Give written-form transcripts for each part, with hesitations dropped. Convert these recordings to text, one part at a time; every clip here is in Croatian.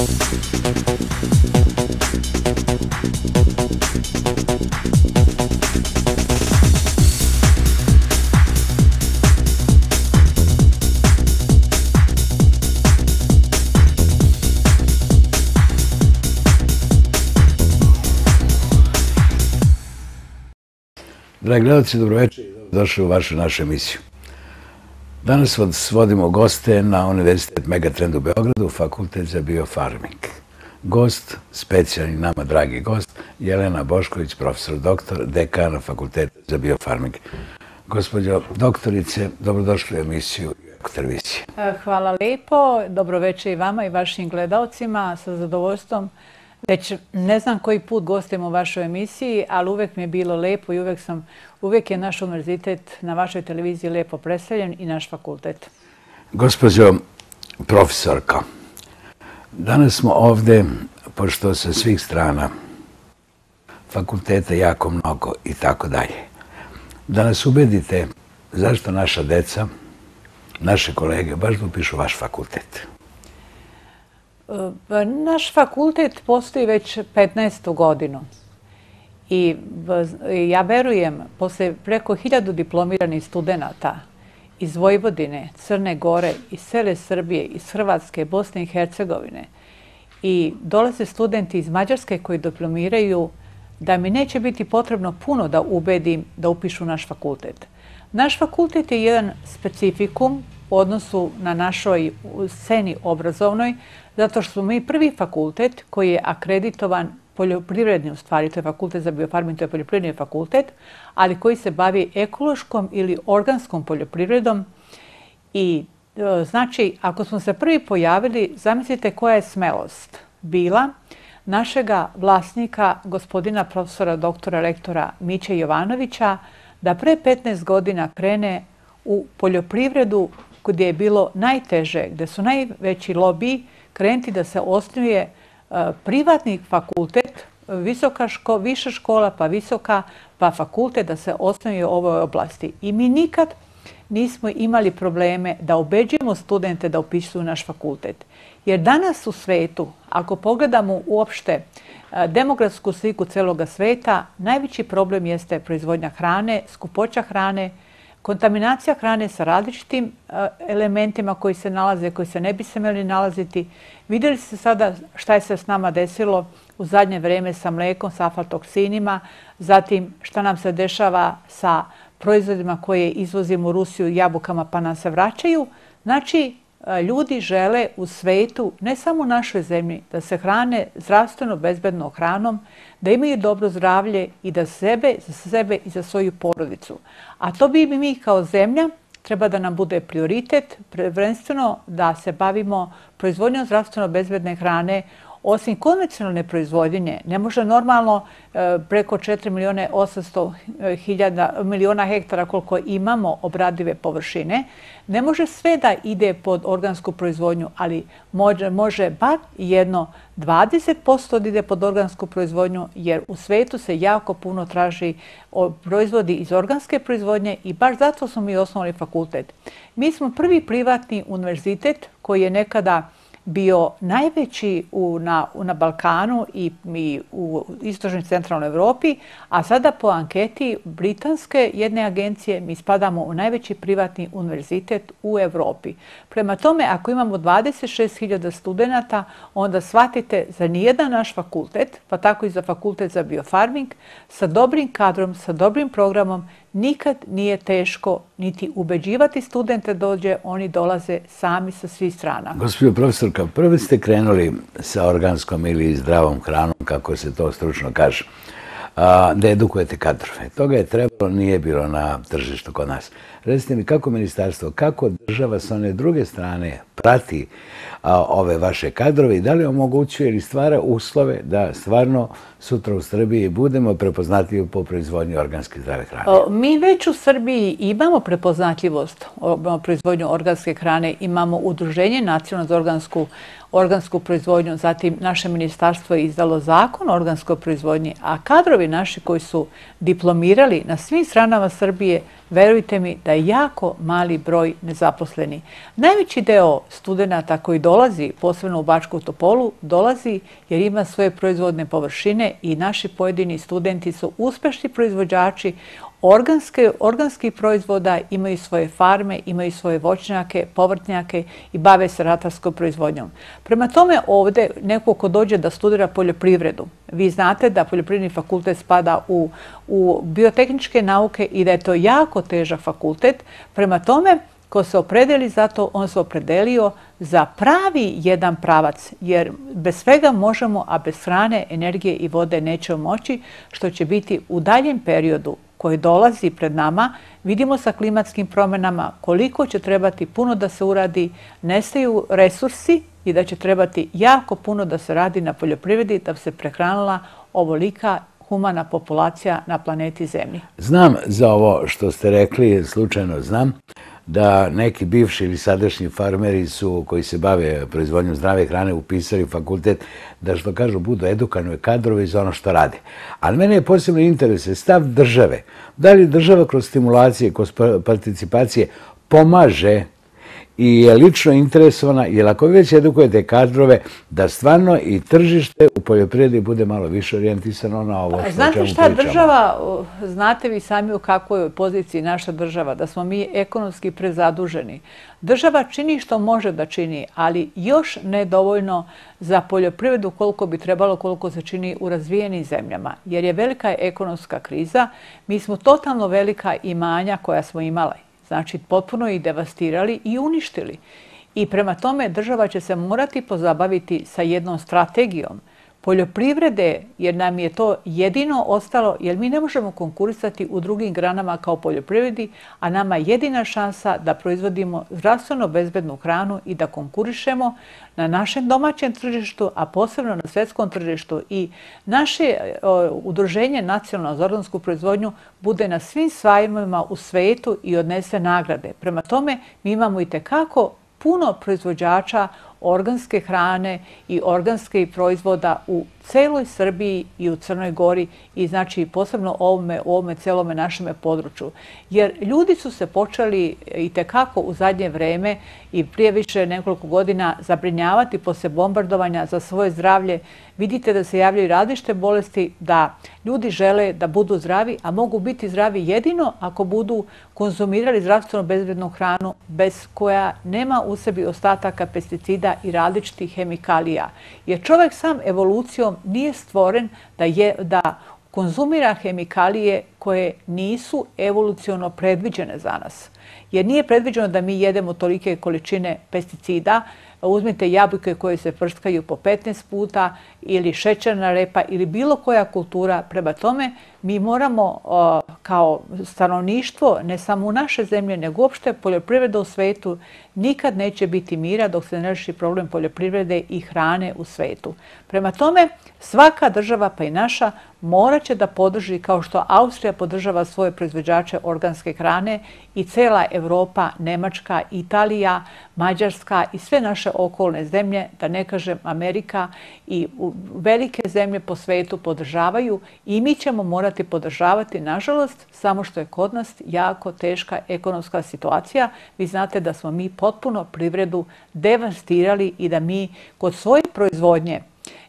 Dragi gledalci, dobroveče i dobrodošli u našu emisiju. Danas vas vodimo goste na Univerzitet Megatrend u Beogradu, Fakultet za biofarming. Gost, specijalni nama dragi gost, Jelena Bošković, profesor doktor, dekana Fakulteta za biofarming. Gospođo doktorice, dobrodošli u emisiju televizije. Hvala lepo, dobroveče i vama i vašim gledalcima, sa zadovoljstvom. Već ne znam koji put gostim u vašoj emisiji, ali uvek mi je bilo lepo i uvek je naš univerzitet na vašoj televiziji lepo predstavljen i naš fakultet. Gospođo profesorka, danas smo ovde, pošto sa svih strana fakulteta jako mnogo i tako dalje, da nas ubedite zašto naša deca, naše kolege, baš da upišu vaš fakultet. Naš fakultet postoji već 15. godinu i ja verujem, posle preko 1000 diplomiranih studenta iz Vojvodine, Crne Gore, iz cele Srbije, iz Hrvatske, Bosne i Hercegovine i dolaze studenti iz Mađarske koji diplomiraju, da mi neće biti potrebno puno da ubedim da upišu naš fakultet. Naš fakultet je jedan specifikum u odnosu na našoj sceni obrazovnoj, zato što smo mi prvi fakultet koji je akreditovan poljoprivredni, u stvari, to je fakultet za biofarming, to je poljoprivredni fakultet, ali koji se bavi ekološkom ili organskom poljoprivredom. I znači, ako smo se prvi pojavili, zamislite koja je smelost bila našega vlasnika, gospodina profesora, doktora, rektora Miće Jovanovića, da pre 15 godina krene u poljoprivredu gdje je bilo najteže, gdje su najveći lobiji, krenuti da se osnuje privatni fakultet, viša škola, pa visoka, pa fakultet da se osnuje u ovoj oblasti. I mi nikad nismo imali probleme da ubeđujemo studente da upisuju naš fakultet. Jer danas u svetu, ako pogledamo uopšte demografsku sliku celoga sveta, najveći problem jeste proizvodnja hrane, skupoća hrane, kontaminacija hrane sa različitim elementima koji se nalaze, koji se ne bi smeli nalaziti. Vidjeli ste sada šta je se s nama desilo u zadnje vreme sa mlekom, sa aflatoksinima, zatim šta nam se dešava sa proizvodima koje izvozimo u Rusiju, jabukama, pa nam se vraćaju. Znači, ljudi žele u svetu, ne samo u našoj zemlji, da se hrane zdravstveno bezbednom hranom, da imaju dobro zdravlje i da za sebe i za svoju porodicu. A to bi mi kao zemlja treba da nam bude prioritet, prvenstveno da se bavimo proizvodnjom zdravstveno bezbedne hrane. Osim konvencionalne proizvodnje, ne može normalno preko 4.800.000 hektara koliko imamo obradive površine, ne može sve da ide pod organsku proizvodnju, ali može bar jedno 20% da ide pod organsku proizvodnju, jer u svetu se jako puno traži proizvodi iz organske proizvodnje i baš zato smo mi osnovali fakultet. Mi smo prvi privatni univerzitet koji je nekada bio najveći na Balkanu i u istočnoj centralnoj Evropi, a sada po anketi britanske jedne agencije mi spadamo u najveći privatni univerzitet u Evropi. Prema tome, ako imamo 26.000 studenta, onda shvatite za nijedan naš fakultet, pa tako i za fakultet za biofarming, sa dobrim kadrom, sa dobrim programom, nikad nije teško niti ubeđivati studente dođe, oni dolaze sami sa svih strana. Gospođo profesorka, prvi ste krenuli sa organskom ili zdravom hranom, kako se to stručno kaže, da edukujete kadrove. Toga je trebalo, nije bilo na tržištu kod nas. Recite mi kako ministarstvo, kako država sa one druge strane prati ove vaše kadrove i da li omogućuje ili stvara uslove da stvarno sutra u Srbiji budemo prepoznatljivi po proizvodnji organske zdrave hrane? Mi već u Srbiji imamo prepoznatljivost proizvodnju organske hrane, imamo Udruženje nacionalno za organsku proizvodnju, zatim naše ministarstvo je izdalo zakon o organskoj proizvodnji, a kadrovi naši koji su diplomirali na svim stranama Srbije verujte mi da je jako mali broj nezaposleni. Najveći deo studenata koji dolazi, posebno u Bačku Topolu, dolazi jer ima svoje proizvodne površine i naši pojedini studenti su uspešni proizvođači organskih proizvoda, imaju svoje farme, imaju svoje voćnjake, povrtnjake i bave se ratarskom proizvodnjom. Prema tome ovdje neko ko dođe da studira poljoprivredu, vi znate da poljoprivredni fakultet spada u biotehničke nauke i da je to jako težak fakultet. Prema tome, ko se opredeli za to, on se opredelio za pravi jedan pravac, jer bez svega možemo, a bez hrane, energije i vode nećemo moći, što će biti u daljem periodu koji dolazi pred nama. Vidimo sa klimatskim promjenama koliko će trebati puno da se uradi, nestaju resursi i da će trebati jako puno da se radi na poljoprivredi da bi se prehranila ovolika humana populacija na planeti Zemlji. Znam za ovo što ste rekli, slučajno znam, da neki bivši ili sadašnji farmeri koji se bave proizvodnjom zdrave hrane upisali fakultet da, što kažu, budu edukani kadrovi za ono što rade. Ali mene je posebno interesuje stav države. Da li država kroz stimulacije, kroz participacije pomaže i je lično interesovana, jer ako već edukujete kadrove, da stvarno i tržište u poljoprivredi bude malo više orijentisano na ovo što Znate šta država, znate vi sami u kakvoj je poziciji naša država, da smo mi ekonomski prezaduženi. Država čini što može da čini, ali još ne dovoljno za poljoprivredu koliko bi trebalo, koliko se čini u razvijenim zemljama. Jer je velika ekonomska kriza, mi smo totalno velika imanja koja smo imali. Znači, potpuno ih devastirali i uništili. I prema tome država će se morati pozabaviti sa jednom strategijom poljoprivrede, jer nam je to jedino ostalo, jer mi ne možemo konkurisati u drugim granama kao poljoprivredi, a nama je jedina šansa da proizvodimo zdravstveno bezbednu hranu i da konkurišemo na našem domaćem tržištu, a posebno na svjetskom tržištu. I naše udruženje Nacionalno za organsku proizvodnju bude na svim sajmovima u svetu i odnese nagrade. Prema tome, mi imamo itekako puno proizvođača organske hrane i organskih proizvoda u celoj Srbiji i u Crnoj Gori i znači posebno u ovome celome našem području. Jer ljudi su se počeli itekako u zadnje vreme i prije više nekoliko godina zabrinjavati posle bombardovanja za svoje zdravlje. Vidite da se javljaju različite bolesti, da ljudi žele da budu zdravi, a mogu biti zdravi jedino ako budu konzumirali zdravstveno bezbednu hranu bez koja nema u sebi ostataka pesticida i različitih hemikalija. Jer čovjek sam evolucijom nije stvoren da konzumira hemikalije koje nisu evoluciono predviđene za nas. Jer nije predviđeno da mi jedemo tolike količine pesticida. Uzmite jabuke koje se prskaju po 15 puta ili šećerna repa ili bilo koja kultura. Prema tome, mi moramo kao stanovništvo, ne samo u naše zemlje, nego uopšte poljoprivreda u svetu, nikad neće biti mira dok se ne reši problem poljoprivrede i hrane u svetu. Prema tome, svaka država, pa i naša, morat će da podrži, kao što Austrija podržava svoje proizvođače organske hrane i cela Evropa, Nemačka, Italija, Mađarska i sve naše okolne zemlje, da ne kažem Amerika i velike zemlje po svetu podržavaju i mi ćemo morati podržavati, nažalost, samo što je kod nas jako teška ekonomska situacija. Vi znate da smo mi potpuno privredu devastirali i da mi kod svoje proizvodnje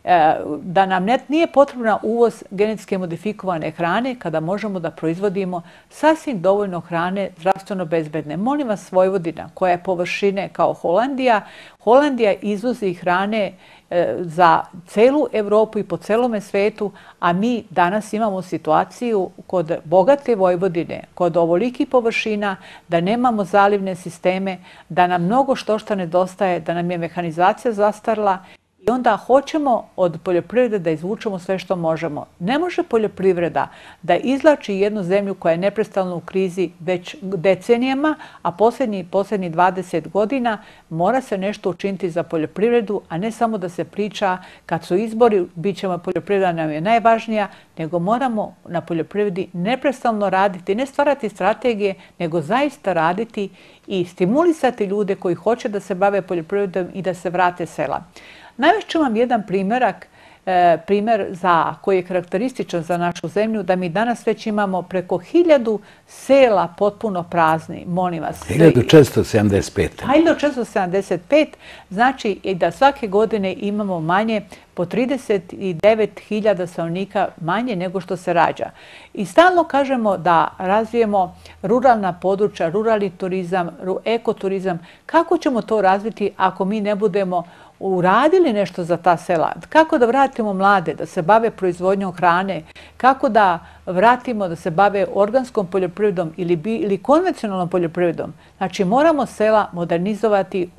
da nam nije potrebna uvoz genetske modifikovane hrane kada možemo da proizvodimo sasvim dovoljno hrane zdravstveno bezbedne. Molim vas, Vojvodina, koja je površine kao Holandija, Holandija izvozi hrane za celu Evropu i po celome svetu, a mi danas imamo situaciju kod bogate Vojvodine, kod ovolikih površina, da nemamo zalivne sisteme, da nam mnogo što nedostaje, da nam je mehanizacija zastarla. I onda hoćemo od poljoprivrede da izvučemo sve što možemo. Ne može poljoprivreda da izvlači jednu zemlju koja je neprestano u krizi već decenijama, a posljednjih 20 godina mora se nešto učiniti za poljoprivredu, a ne samo da se priča kad su izbori, bit ćemo poljoprivreda nam je najvažnija, nego moramo na poljoprivredi neprestano raditi, ne stvarati strategije, nego zaista raditi i stimulisati ljude koji hoće da se bave poljoprivredom i da se vrate sela. Navešću vam jedan primjerak primer koji je karakterističan za našu zemlju, da mi danas već imamo preko 1000 sela potpuno prazni, molim vas. 1475. 1475, znači i da svake godine imamo manje po 39.000 stanovnika manje nego što se rađa. I stalno kažemo da razvijemo ruralna područja, ruralni turizam, ekoturizam. Kako ćemo to razviti ako mi ne budemo uradili nešto za ta sela? Kako da vratimo mlade da se bave proizvodnjom hrane? Kako da vratimo da se bave organskom poljoprivredom ili konvencionalnom poljoprivredom? Znači moramo sela modernizovati,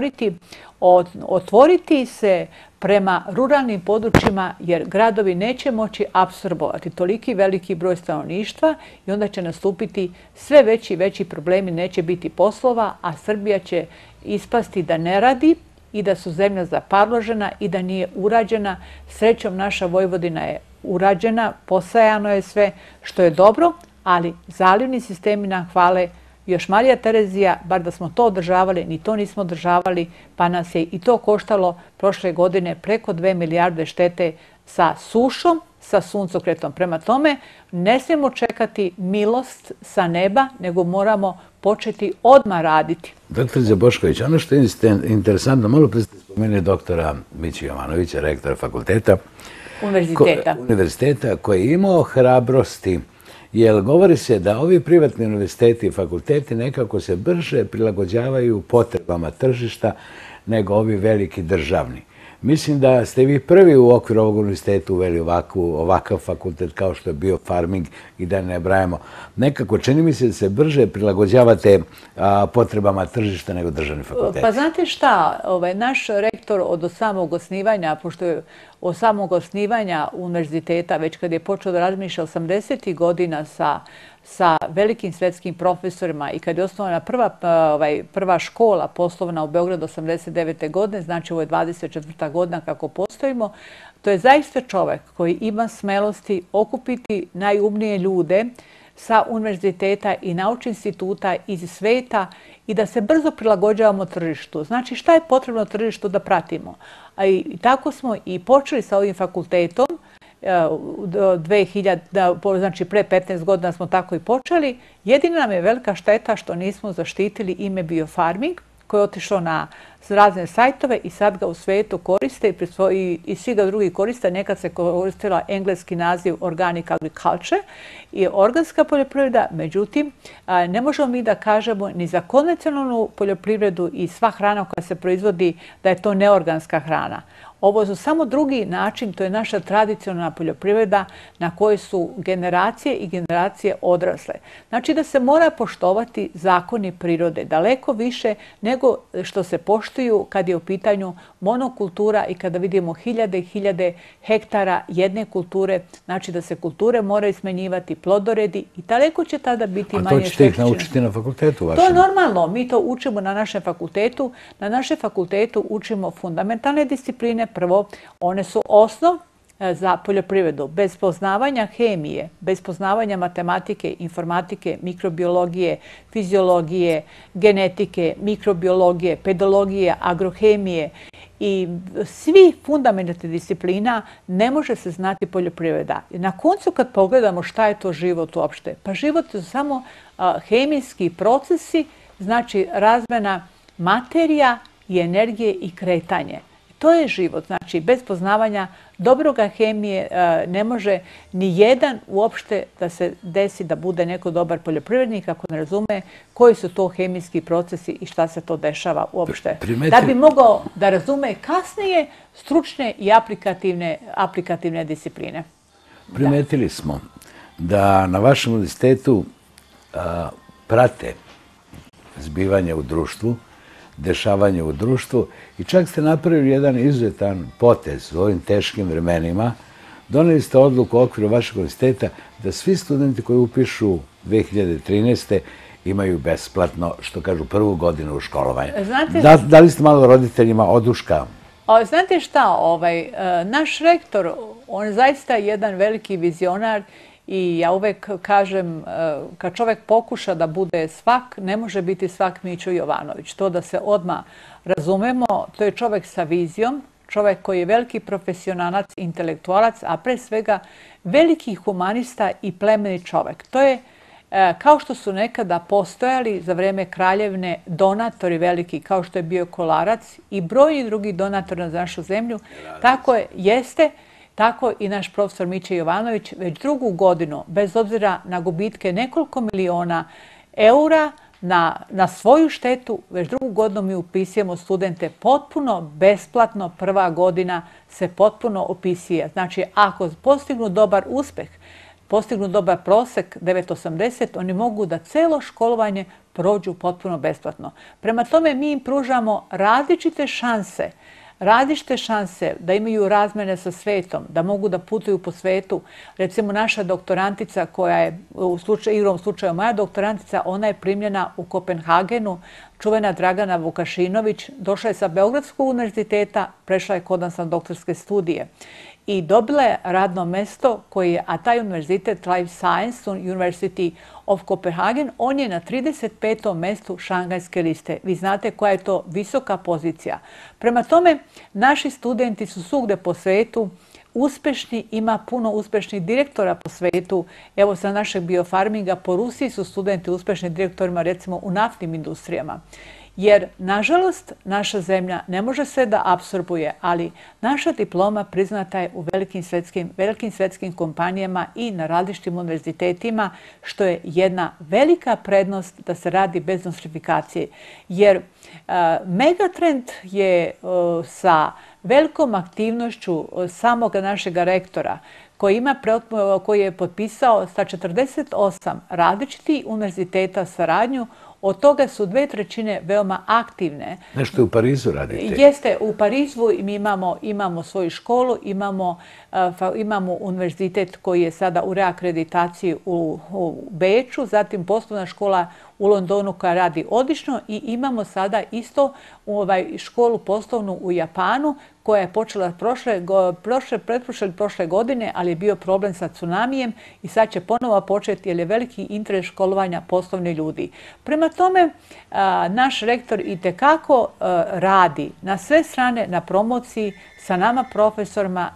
otvoriti se prema ruralnim područjima jer gradovi neće moći apsorbovati toliki veliki broj stanovništva i onda će nastupiti sve veći i veći problemi, neće biti poslova, a Srbija će ispasti da ne radi i da su zemlja zaparložena i da nije urađena. Srećom naša Vojvodina je urađena, posajano je sve što je dobro, ali zalivni sistemi nam hvale. Još Marija Terezija, bar da smo to održavali, ni to nismo održavali, pa nas je i to koštalo prošle godine preko 2 milijarde štete sa sušom, sa suncokretom. Prema tome, ne smijemo čekati milost sa neba, nego moramo početi odmah raditi. Doktorice Bošković, ono što je interesantno, malo prije ste spomenuli doktora Miću Jovanovića, rektora fakulteta, univerziteta, koji je imao hrabrosti, jer govori se da ovi privatni univerziteti i fakulteti nekako se brže prilagođavaju potrebama tržišta nego ovi veliki državni. Mislim da ste vi prvi u okviru ovog univerziteta uveli ovakav fakultet kao što je bio farming i da ne brajamo. Nekako čini mi se da se brže prilagođavate potrebama tržišta nego državni fakultet. Pa znate šta, naš rektor od samog osnivanja, pošto je od samog osnivanja univerziteta, već kad je počeo da razmišlja 80. godina sa velikim svetskim profesorima i kad je osnovana prva škola poslovna u Beogradu 89. godine, znači ovo je 24. godina kako postojimo, to je zaista čovek koji ima smelosti okupiti najumnije ljude sa univerziteta i naučnih instituta iz sveta i da se brzo prilagođavamo tržištu. Znači šta je potrebno tržištu da pratimo? A i tako smo i počeli sa ovim fakultetom, znači pre 15 godina smo tako i počeli. Jedina nam je velika šteta što nismo zaštitili ime biofarming, koji je otišao na razne sajtove i sad ga u svetu koriste i svi ga drugi koriste. Nekad se koristila engleski naziv organic agriculture i organska poljoprivreda. Međutim, ne možemo mi da kažemo ni za konvencionalnu poljoprivredu i sva hrana koja se proizvodi da je to neorganska hrana. Ovo su samo drugi način, to je naša tradicionalna poljoprivreda na kojoj su generacije i generacije odrasle. Znači da se mora poštovati zakoni prirode, daleko više nego što se poštuju kad je u pitanju monokultura i kada vidimo hiljade i hiljade hektara jedne kulture. Znači da se kulture moraju smenjivati, plodoredi i daleko će tada biti manje štetičine. A to ćete ih naučiti na fakultetu vašem? To je normalno, mi to učimo na našem fakultetu. Na našem fakultetu učimo fundamentalne discipline. Prvo, one su osnov za poljoprivredu. Bez poznavanja hemije, bez poznavanja matematike, informatike, mikrobiologije, fiziologije, genetike, mikrobiologije, pedologije, agrohemije i svi fundamentalne disciplina ne može se znati poljoprivreda. Na koncu kad pogledamo šta je to život uopšte, pa život su samo hemijski procesi, znači razmena materija i energije i kretanje. To je život. Znači, bez poznavanja dobroga hemije ne može ni jedan uopšte da se desi da bude neko dobar poljoprivrednik ako ne razume koji su to hemijski procesi i šta se to dešava uopšte. Da bi mogao da razume kasnije stručne i aplikativne discipline. Primetili smo da na vašem univerzitetu prate zbivanje u društvu, dešavanje u društvu i čak ste napravili jedan izuzetan potez u ovim teškim vremenima. Doneli ste odluku u okviru vašeg univerziteta da svi studenti koji upišu 2013. imaju besplatno, što kažu, prvu godinu u školovanju. Da li ste malo roditeljima oduška? Znate šta, naš rektor, on je zaista jedan veliki vizionar i ja uvek kažem, kad čovek pokuša da bude svak, ne može biti svak Mićo Jovanović. To da se odmah razumemo, to je čovek sa vizijom, čovjek koji je veliki profesionalac, intelektualac, a pre svega veliki humanista i plemeni čovjek. To je kao što su nekada postojali za vrijeme kraljevne donatori veliki, kao što je bio Kolarac i brojni drugi donatori za našu zemlju, tako i naš profesor Miće Jovanović već drugu godinu, bez obzira na gubitke nekoliko miliona eura, na svoju štetu, već drugu godinu mi upisujemo studente potpuno besplatno, prva godina se potpuno upisuje. Znači, ako postignu dobar uspeh, postignu dobar prosek 9,80, oni mogu da celo školovanje prođu potpuno besplatno. Prema tome mi im pružamo različite šanse da imaju razmene sa svetom, da mogu da putuju po svetu. Recimo naša doktorantica koja je, u igrom slučaju moja doktorantica, ona je primljena u Kopenhagenu, čuvena Dragana Vukašinović, došla je sa Beogradskog univerziteta, prešla je kod nas na doktorske studije i dobila je radno mesto a taj univerzitet Life Science University of Copenhagen, on je na 35. mestu šangajske liste. Vi znate koja je to visoka pozicija. Prema tome, naši studenti su svugde po svetu uspešni, ima puno uspešnih direktora po svetu. Evo sa našeg biofarminga po Rusiji su studenti uspešni direktorima recimo u naftnim industrijama. Jer, nažalost, naša zemlja ne može sve da apsorbuje, ali naša diploma priznata je u velikim svetskim kompanijama i na različitim univerzitetima, što je jedna velika prednost da se radi bez nostrifikacije. Jer Megatrend je sa velikom aktivnošću samog našeg rektora, koji je potpisao sa 48 različitih univerziteta saradnju. Od toga su 2/3 veoma aktivne. Nešto u Parizu radite? Jeste, u Parizu mi imamo svoju školu, imamo univerzitet koji je sada u reakreditaciji u Beču, zatim poslovna škola u Londonu koja radi odlično i imamo sada isto školu poslovnu u Japanu koja je počela prošle godine, ali je bio problem sa tsunamijem i sad će ponovo početi jer je veliki interes školovanja poslovnih ljudi. Prema tome, naš rektor itekako radi na sve strane na promociji sa nama profesorima,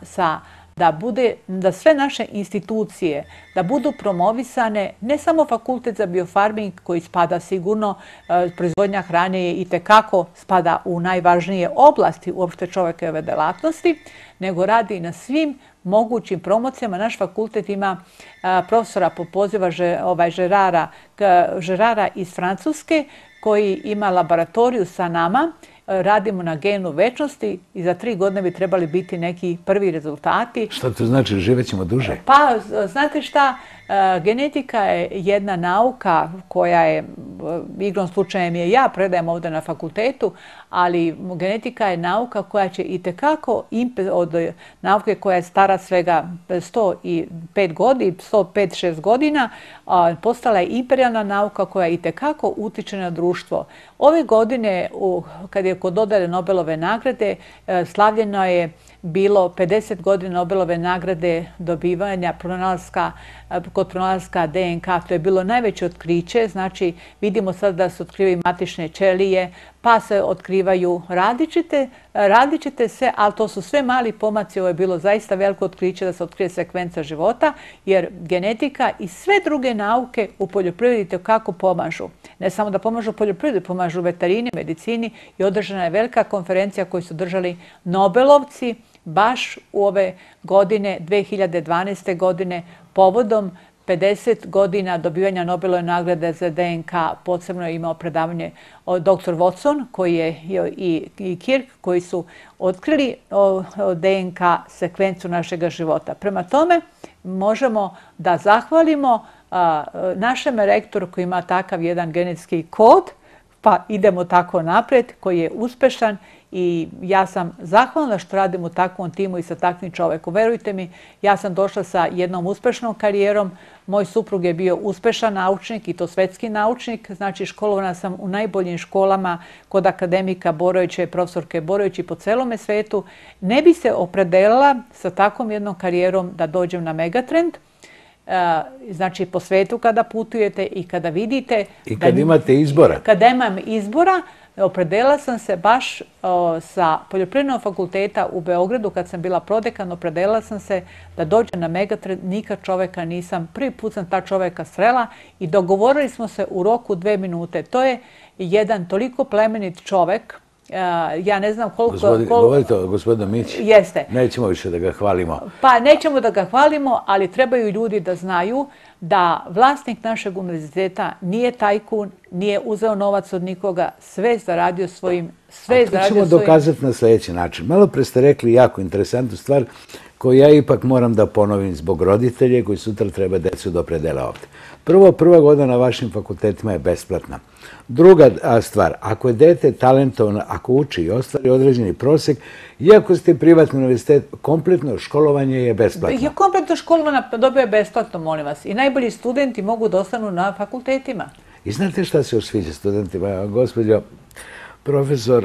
da sve naše institucije da budu promovisane, ne samo fakultet za biofarming koji spada sigurno, proizvodnja hrane je itekako spada u najvažnije oblasti uopšte čovekove delatnosti, nego radi na svim mogućim promocijama. Naš fakultet ima profesora po poziva Žerara iz Francuske koji ima laboratoriju sa nama. Radimo na genu večnosti i za 3 godine bi trebali biti neki prvi rezultati. Šta to znači? Živećemo duže? Pa, znate šta, genetika je jedna nauka koja je, igrom slučajem je ja predajem ovdje na fakultetu, ali genetika je nauka koja će itekako od nauke koja je stara svega 105-6 godina, postala je imperijalna nauka koja itekako utiče na društvo. Ove godine, kad je kod dodele Nobelove nagrade, slavljeno je bilo 50 godina Nobelove nagrade dobivanja kod pronalaska DNK. To je bilo najveće otkriće. Znači, vidimo sad da se otkrivaju matične ćelije, pa se otkrivaju različite sve, ali to su sve mali pomaci. Ovo je bilo zaista veliko otkriće da se otkrije sekvenca života, jer genetika i sve druge nauke u poljoprivredi kako pomažu. Ne samo da pomažu poljoprivredi, pomažu veterini, medicini i održana je velika konferencija koju su držali Nobelovci baš u ove godine, 2012. godine, povodom 50 godina dobivanja Nobelove nagrade za DNK. Posebno je imao predavanje dr. Watson i Kirk koji su otkrili DNK sekvencu našeg života. Prema tome, možemo da zahvalimo našem rektoru koji ima takav jedan genetski kod, pa idemo tako napred, koji je uspešan i ja sam zahvalna što radim u takvom timu i sa takvim čovekom. Verujte mi, ja sam došla sa jednom uspešnom karijerom. Moj suprug je bio uspešan naučnik i to svetski naučnik. Znači, školovana sam u najboljim školama kod akademika Borovića i profesorke Borović i po celome svetu. Ne bi se opredelila sa takvom jednom karijerom da dođem na Megatrend. Znači, po svetu kada putujete i kada vidite... I kad imate izbora. Kada imam izbora, Opredela sam se baš sa Poljoprivrednog fakulteta u Beogradu, kad sam bila prodekan, opredela sam se da dođe na Megatrend, nikad čoveka nisam, prvi put sam ta čoveka srela i dogovorili smo se u roku 2 minute. To je jedan toliko plemenit čovek, ja ne znam koliko... Govorite o gospodinu Mići? Jeste. Nećemo više da ga hvalimo. Pa nećemo da ga hvalimo, ali trebaju ljudi da znaju da vlasnik našeg univerziteta nije tajkun, nije uzeo novac od nikoga, sve zaradio svojim... To ćemo dokazati na sljedeći način. Malo pre ste rekli jako interesantnu stvar koju ja ipak moram da ponovim zbog roditelje koji sutra treba decu da opredele ovde. Prva godina na vašim fakultetima je besplatna. Druga stvar, ako je dete talentovano, ako uči i ostvari određeni prosek, iako ste privatni univerzitet, kompletno školovanje je besplatno. Kompletno školovanje dobio je besplatno, molim vas. I najbolji studenti mogu da ostanu na fakultetima. I znate šta se još sviđa studentima? Gospođo profesor,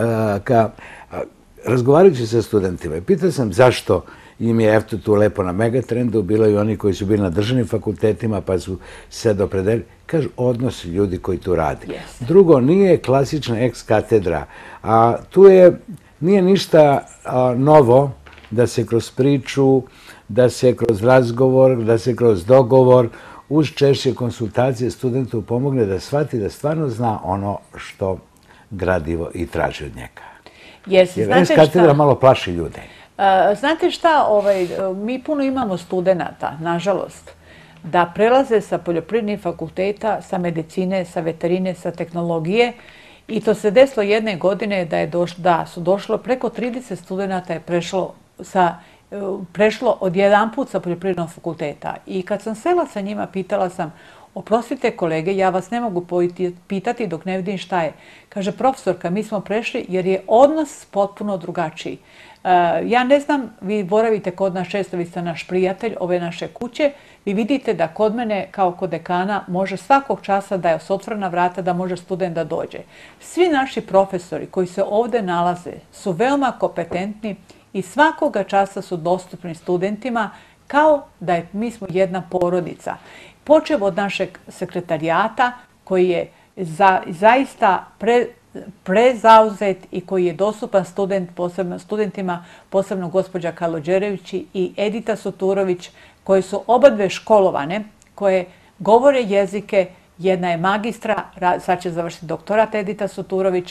razgovarajući sa studentima, pitao sam zašto im je eto tu lepo na Megatrendu, bilo i oni koji su bili na državnim fakultetima pa su se opredelili. Kažu, odnos ljudi koji tu rade. Drugo, nije klasična ex katedra, a tu nije ništa novo da se kroz priču, da se kroz razgovor, da se kroz dogovor, uz češće konsultacije studentu pomogne da shvati da stvarno zna ono što gradivo i traži od njega. Jer ex katedra malo plaši ljude. Znate šta, mi puno imamo studenta, nažalost, da prelaze sa poljoprivrednih fakulteta, sa medicine, sa veterine, sa tehnologije i to se desilo jedne godine da su došlo preko 30 studenta je prešlo odjedanput sa poljoprivrednog fakulteta. I kad sam sela sa njima, pitala sam, oprostite kolege, ja vas ne mogu pitati dok ne vidim šta je. Kaže, profesorka, mi smo prešli jer je odnos potpuno drugačiji. Ja ne znam, vi boravite kod nas često, vi ste naš prijatelj ove naše kuće, vi vidite da kod mene kao kod dekana može svakog časa da je s otvorena vrata da može student da dođe. Svi naši profesori koji se ovde nalaze su veoma kompetentni i svakoga časa su dostupni studentima kao da mi smo jedna porodica. Počev od našeg sekretarijata koji je zaista prezauzet i koji je dostupan studentima, posebno gospođa Kalođerević i Edita Suturović, koje su obadve školovane, koje govore jezike. Jedna je magistra, sad će završiti doktorat Edita Suturović,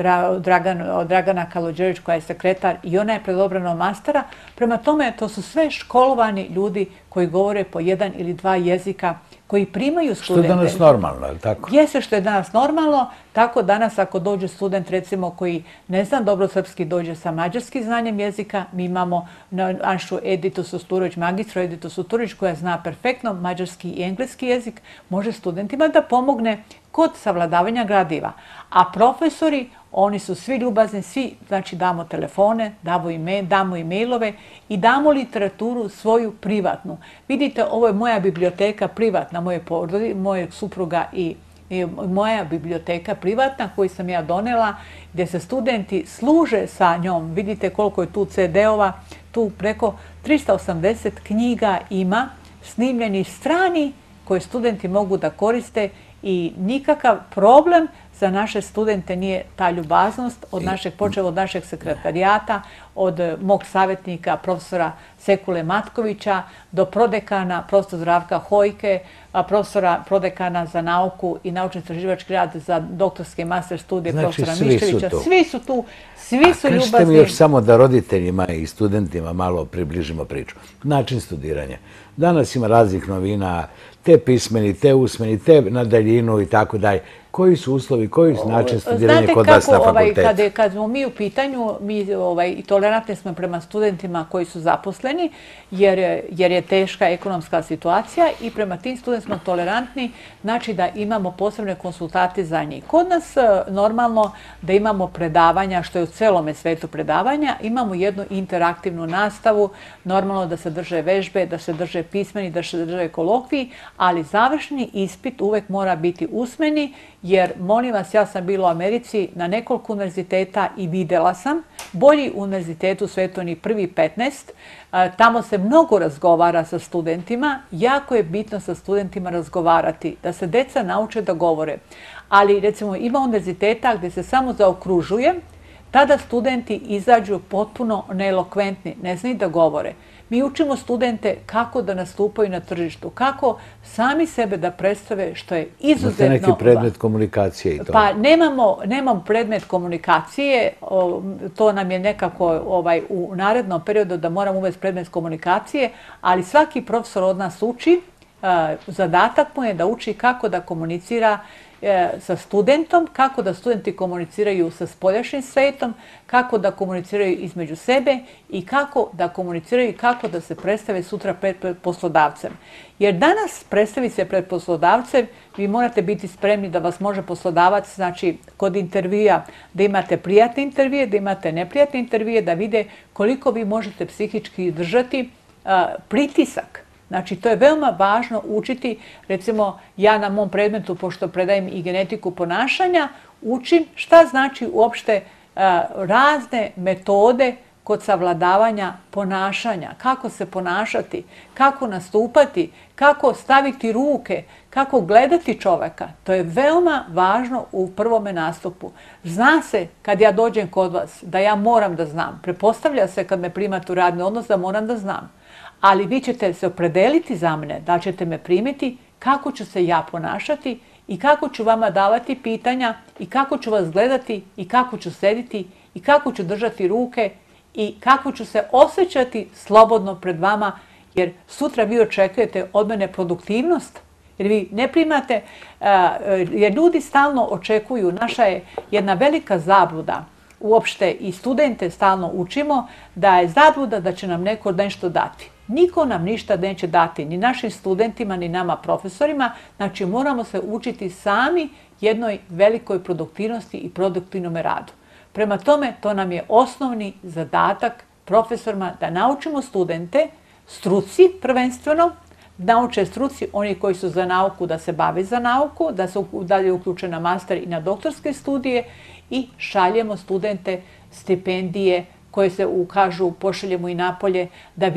Dragana Kalođerević koja je sekretar i ona je pred obranom mastera. Prema tome, to su sve školovani ljudi koji govore po 1 ili 2 jezika, koji primaju studente. Što je danas normalno, je li tako? Jeste što je danas normalno. Tako danas ako dođe student, recimo, koji ne zna dobro srpski, dođe sa mađarskim znanjem jezika, mi imamo našu Editu Suturović, magistru Editu Suturović, koja zna perfektno mađarski i engleski jezik, može studentima da pomogne kod savladavanja gradiva. A profesori, oni su svi ljubazni, svi, znači damo telefone, damo e-mailove i damo literaturu svoju privatnu. Vidite, ovo je moja biblioteka privatna, moje supruga i moja biblioteka privatna koju sam ja donela, gdje se studenti služe sa njom. Vidite koliko je tu CD-ova, tu preko 380 knjiga ima, snimljeni strani koje studenti mogu da koriste i nikakav problem za naše studente nije ta ljubaznost, počev od našeg sekretarijata, od mog savjetnika, profesora Sekule Matkovića, do prodekana, profesora Zdravka Hojke, profesora prodekana za nauku i naučno-istraživački rad za doktorske master studije, profesora Miščevića. Svi su tu, svi su ljubazni. Kažete mi još samo da roditeljima i studentima malo približimo priču. Način studiranja. Danas ima raznih novina, te pismeni, te usmeni, te na daljinu i tako dalje. Koji su uslovi, koji su način studiranja kod vas na fakultetu? Znate kako, kad smo mi u pitanju, mi tolerantni smo prema studentima koji su zaposleni, jer je teška ekonomska situacija i prema tim studentima tolerantni, znači da imamo posebne konsultate za njih. Kod nas normalno da imamo predavanja, što je u celome svetu predavanja, imamo jednu interaktivnu nastavu, normalno da se drže vežbe, da se drže pismeni, da se drže kolokviji, ali završni ispit uvek mora biti usmeni, jer, molim vas, ja sam bila u Americi na nekoliko univerziteta i videla sam bolji univerzitet u svetu, oni prvi 15. Tamo se mnogo razgovara sa studentima. Jako je bitno sa studentima razgovarati, da se deca nauče da govore. Ali, recimo, ima univerziteta gdje se samo zaokružuje, tada studenti izađu potpuno neelokventni, ne znaju da govore. Mi učimo studente kako da nastupaju na tržištu, kako sami sebe da predstave, što je izuzetno... Imate neki predmet komunikacije i to? Pa nemamo predmet komunikacije, to nam je nekako u narednom periodu da moramo uvesti predmet komunikacije, ali svaki profesor od nas uči, zadatak mu je da uči kako da komunicira sa studentom, kako da studenti komuniciraju sa spoljašnjim svetom, kako da komuniciraju između sebe i kako da komuniciraju i kako da se predstave sutra pred poslodavcem. Jer danas predstaviti se pred poslodavcem, vi morate biti spremni da vas može poslodavac, znači kod intervjua, da imate prijatne intervjue, da imate neprijatne intervjue, da vide koliko vi možete psihički izdržati pritisak. Znači, to je veoma važno učiti. Recimo, ja na mom predmetu, pošto predajem i genetiku ponašanja, učim šta znači uopšte razne metode kod savladavanja ponašanja. Kako se ponašati, kako nastupati, kako staviti ruke, kako gledati čoveka. To je veoma važno u prvome nastupu. Zna se kad ja dođem kod vas da ja moram da znam. Prepostavlja se kad me primate u radni odnos da moram da znam. Ali vi ćete se opredeliti za mene, da ćete me primiti, kako ću se ja ponašati i kako ću vama davati pitanja i kako ću vas gledati i kako ću sediti i kako ću držati ruke i kako ću se osjećati slobodno pred vama, jer sutra vi očekujete od mene produktivnost, jer vi ne primate, jer ljudi stalno očekuju, naša je jedna velika zabluda, uopšte i studente stalno učimo, da je zabluda da će nam neko nešto dati. Niko nam ništa neće dati, ni našim studentima, ni nama profesorima. Znači, moramo se učiti sami jednoj velikoj produktivnosti i produktivnom radu. Prema tome, to nam je osnovni zadatak profesorima, da naučimo studente, struci prvenstveno, nauče struci oni koji su za nauku da se bave za nauku, da su dalje uključeni na master i na doktorske studije i šaljemo studente stipendije koje se ukažu, pošaljemo i napolje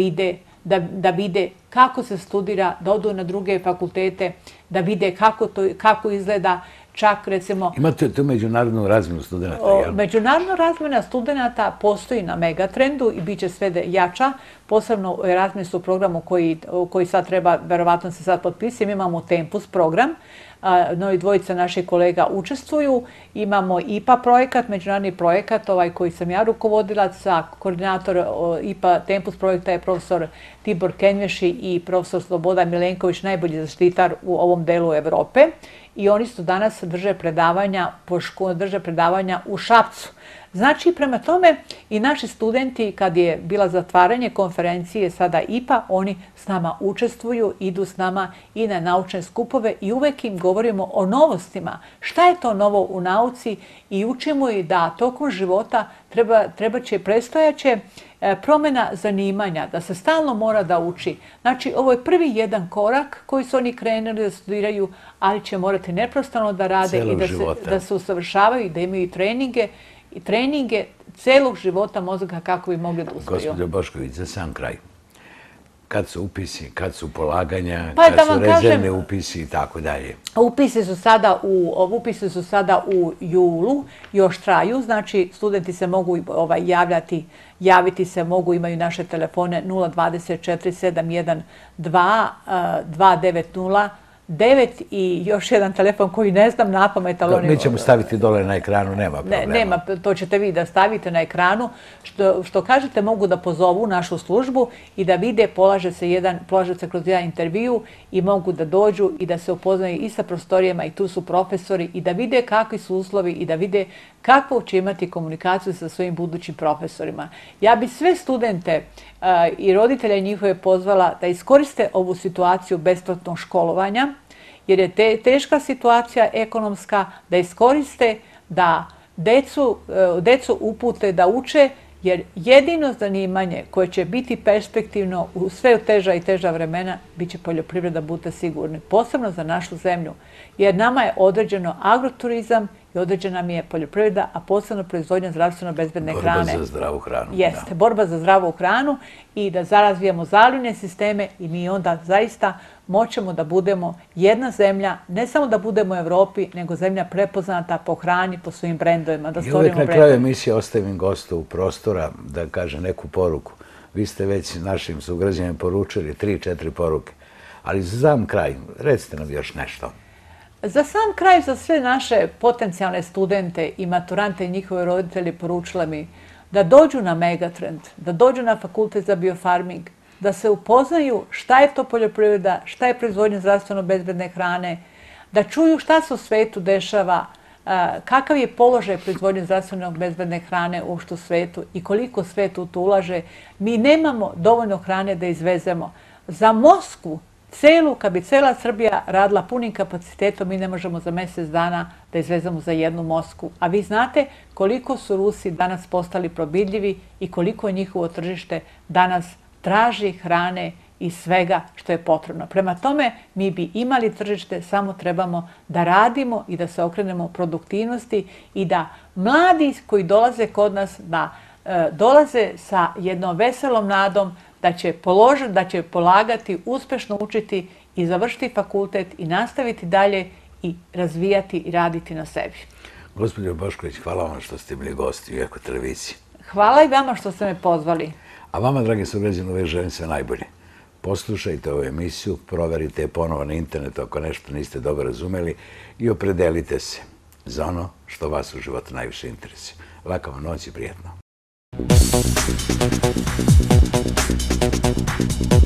da vide kako se studira, da odu na druge fakultete, da vide kako izgleda, čak recimo... Imate tu međunarodnu razmjenu studenta, jel? Međunarodna razmjena studenta postoji na Megatrendu i bit će sve jača, posebno u Erasmusu programu koji sad treba, verovatno se sad potpisuje. Mi imamo Tempus program, dvojica naših kolega učestvuju. Imamo IPA projekat, međunarodni projekat, koji sam ja rukovodilac, a koordinator IPA Tempus projekta je profesor Tibor Kenveši i profesor Sloboda Milenković, najbolji zaštitar u ovom delu Evrope. I oni su danas drže predavanja u Šapcu. Znači, prema tome i naši studenti, kad je bila zatvaranje konferencije sada IPA, oni s nama učestvuju, idu s nama i na naučne skupove i uvek im govorimo o novostima. Šta je to novo u nauci i učimo i da tokom života predstojaće promjena zanimanja, da se stalno mora da uči. Znači, ovo je prvi jedan korak koji su oni krenuli da studiraju, ali će morati neprestano da rade i da se usavršavaju i da imaju treninge celog života mozga kako bi mogli da uspiju. Gospođo Bošković, za sam kraj. Kad su upisi, kad su polaganja, kad su rezervni upisi i tako dalje? Upisi su sada u julu, još traju, znači studenti se mogu javiti se mogu, imaju naše telefone 024 712 290 9 i još jedan telefon koji ne znam napamet, ali mi ćemo staviti dole na ekranu, nema problema. Nema, to ćete vi da stavite na ekranu. Što kažete, mogu da pozovu našu službu i da vide, polaže se kroz jedan intervju i mogu da dođu i da se upoznaju i sa prostorijama i tu su profesori i da vide kakvi su uslovi i da vide kako će imati komunikaciju sa svojim budućim profesorima. Ja bi sve studente i roditelje njihove pozvala da iskoriste ovu situaciju besplatnog školovanja, jer je teška situacija ekonomska, da iskoriste, da decu upute da uče, Jer jedino zanimanje koje će biti perspektivno u sve teža i teža vremena bit će poljoprivreda, budite sigurni, posebno za našu zemlju. Jer nama je određeno agroturizam i određena mi je poljoprivreda, a posebno proizvodnja zdravstveno bezbedne hrane. Borba za zdravu hranu. Jeste, borba za zdravu hranu i da zarazvijemo zalivne sisteme i mi onda zaista moćemo da budemo jedna zemlja, ne samo da budemo u Evropi, nego zemlja prepoznata po hrani, po svojim brendovima. I uvijek na kraju emisije ostavim gostu prostora da kaže neku poruku. Vi ste već našim sugrađanima poručili 3-4 poruke, ali za sam kraj, recite nam još nešto. Za sam kraj, za sve naše potencijalne studente i maturante i njihove roditelje poručila mi da dođu na Megatrend, da dođu na fakultet za biofarming, da se upoznaju šta je to poljoprivreda, šta je proizvodnja zdravstveno bezbedne hrane, da čuju šta se u svetu dešava, kakav je položaj proizvodnje zdravstveno bezbedne hrane uopšte u svetu i koliko svet u to ulaže. Mi nemamo dovoljno hrane da izvezemo. Za Moskvu, kad bi cela Srbija radila punim kapacitetom, mi ne možemo za mjesec dana da izvezemo za jednu Moskvu. A vi znate koliko su Rusi danas postali probidljivi i koliko je njihovo tržište danas traži hrane i svega što je potrebno. Prema tome, mi bi imali tržište, samo trebamo da radimo i da se okrenemo produktivnosti i da mladi koji dolaze kod nas, da dolaze sa jednom veselom nadom da će polagati, uspešno učiti i završiti fakultet i nastaviti dalje i razvijati i raditi na sebi. Gospođo Bošković, hvala vam što ste bili gosti u Eko televiziji. Hvala i vama što ste me pozvali. A vama, dragi sugrađani, uvijek želim sve najbolje. Poslušajte ovu emisiju, proverite je ponovo na internetu ako nešto niste dobro razumeli i opredelite se za ono što vas u životu najviše interesuje. Laka vam noć i prijetno.